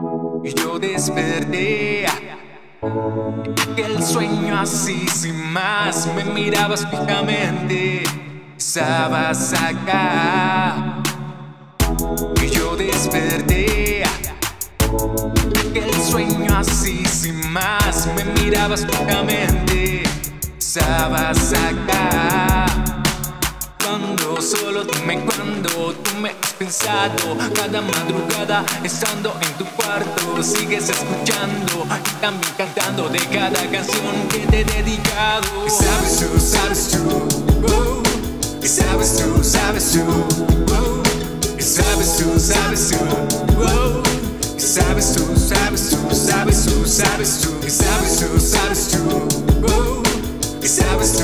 y yo desperté. Y el sueño así sin más, me mirabas fijamente, estabas acá. Y yo desperté. Y el sueño así sin más, me mirabas fijamente, estabas acá. Cuando tú me has pensado, cada madrugada estando en tu cuarto, sigues escuchando y también cantando de cada canción que te he dedicado. Y sabes tú, oh, y sabes tú, oh, y sabes tú, oh, y sabes tú, oh, y sabes tú, oh, y sabes tú, oh, y sabes tú, oh, y sabes tú, y sabes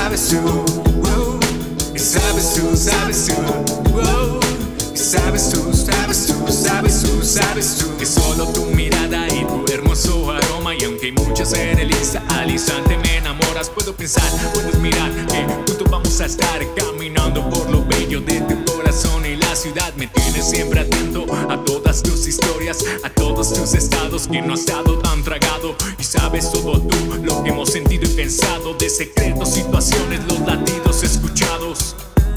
tú, que solo tu mirada y tu hermoso aroma, y aunque hay muchas en el Insta, al instante me enamoras. Puedo pensar, puedes mirar que juntos vamos a estar caminando por lo bello de tu corazón y la ciudad. Me tienes siempre atento a todas tus historias, a todos tus estados que no has estado tan tragado. Y sabes todo tú lo que hemos sentido y pensado, de secretos, situaciones, los latidos escuchados.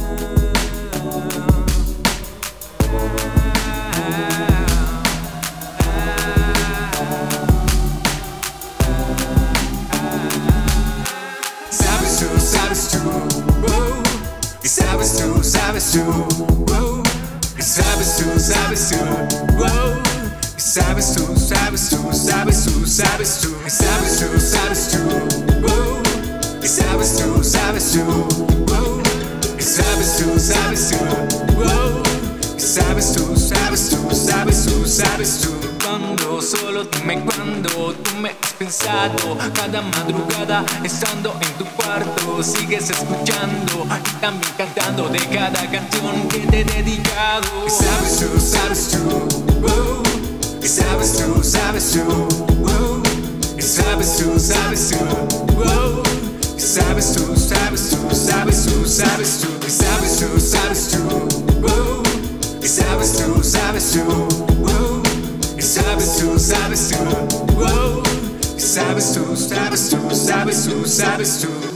Sabes tú, oh, y sabes tú, oh, y sabes tú, oh, y sabes tú, oh, y sabes tú, oh, y sabes tú, oh, y sabes tú, oh, y sabes tú, oh, y sabes tú, oh, y sabes tú, sabes tú. Cuando tú me has pensado, cada madrugada estando en tu cuarto, sigues escuchando y también cantando de cada canción que te he dedicado. Y sabes tú, oh, y sabes tú, oh, y sabes tú, oh, y sabes tú, oh, y sabes tú, oh, y sabes tú, oh, y sabes tú, oh, y sabes tú, oh, y sabes tú, oh, y sabes tú, oh, y sabes tú, oh, y sabes tú, oh, y sabes tú, oh, y sabes tú,